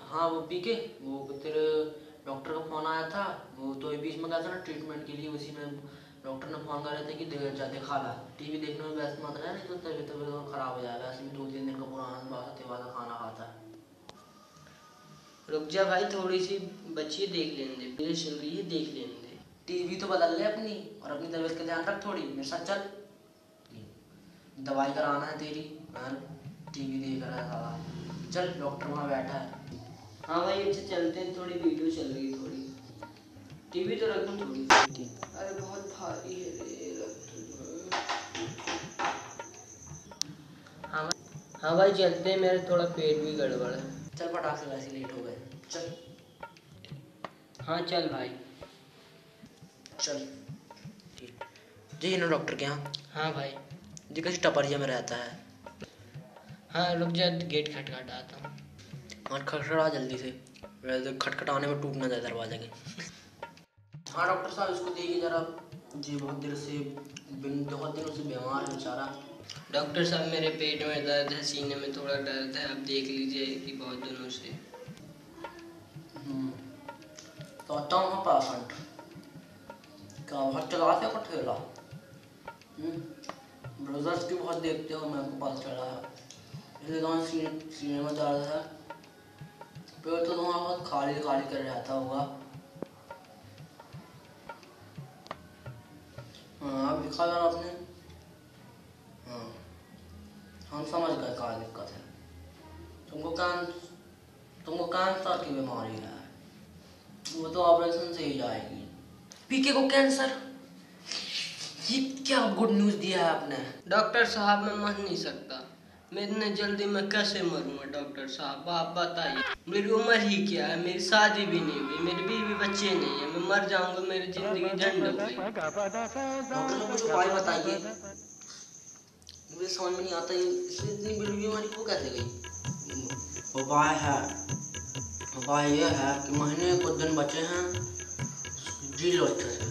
हाँ वो पी के वो तेरे डॉक्टर का फ़ोन आया था। वो तो बीच में गया था ना ट्रीटमेंट के लिए, उसी में डॉक्टर ने फ़ोन कर रहे थे कि दिखा ला। टीवी देखने में व्यस्त मत रहे, नहीं तो तबीयत तबीयत खराब हो जाएगा। ऐसे भी 2-3 दिन का पुराना बासा तेवादा खाना खाता है। रुक जा भाई, थोड़ी सी बच्ची देख लेने दे, मेरे चल रही है, देख लेने दे। टीवी तो बदल ले अपनी, और अपनी तबीयत का ध्यान रख थोड़ी। मेरे साथ चल, दवाई कराना है तेरी। टीवी देख रहा है साला। चल, डॉक्टर वहाँ बैठा है। हाँ भाई अच्छा चलते हैं, थोड़ी वीडियो चल रही है थोड़ी। टीवी तो रख दूँ थोड़ी सी। अरे बहुत भारी है रे, हाँ भाई चलते हैं, मेरा थोड़ा पेट भी गड़बड़ है। चल पटाख से, वैसे लेट हो गए। चल। हाँ चल भाई। चल जी ना डॉक्टर के यहाँ। हाँ भाई। जी कैसी टपरिया में रहता है। हाँ रुक जा, गेट खटखटाता हूँ। और खटखटा जल्दी से, वैसे खटखटाने में टूट ना जाए दरवाजा के। हाँ डॉक्टर साहब, इसको देखिए जरा। जी बहुत दिनों से बीमार है बेचारा। डॉक्टर साहब मेरे पेट में दर्द है, सीने में थोड़ा दर्द है, आप देख लीजिए कि बहुत दिनों से। तो आता हूँ हाँ पेशेंट क्या बहुत चला से को ठेला। ब्रदर्स भी बहुत देखते हो, मेरे को पता चला है। इसलिए तो सीने में दर्द है। पेट तो तुम्हारा बहुत खाली खाली कर रहता होगा। हाँ अब दिखा यार आपने। हाँ हम समझ गए क्या दिक्कत है। तुमको कैंसर की बीमारी है। वो तो ऑपरेशन से ही जाएगी। पीके को कैंसर, ये क्या गुड न्यूज़ दिया है आपने। डॉक्टर साहब मैं मर नहीं सकता, मैं इतने जल्दी मैं कैसे मरूंगा डॉक्टर साहब, आप बताइए। मेरी उम्र ही क्या है, मेरी शादी भी नहीं हुई, मेरी बीवी बच्चे नहीं है, मैं मर जाऊंगा, मेरी जिंदगी झंड हो गई। डॉक्टर ने मुझे उपाय बताइए, मुझे समझ में नहीं आता ये इतनी बड़ी बीमारी को कैसे गई। उपाय ये है कि महीने कुछ दिन बचे हैं, जी लो अच्छे से।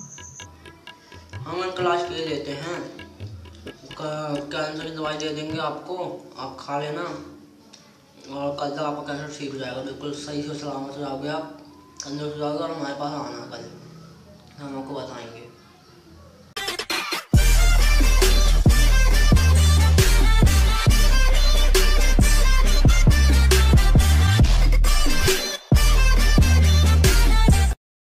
हम क्लास के लेते हैं, कैंसर की दवाई दे देंगे आपको, आप खा लेना और कल तक आपका कैंसर ठीक हो जाएगा। बिल्कुल सही से सलामत हो जाओगे आप, कैंसर हो जाओगे और हमारे पास आना कल, हम आपको बताएंगे।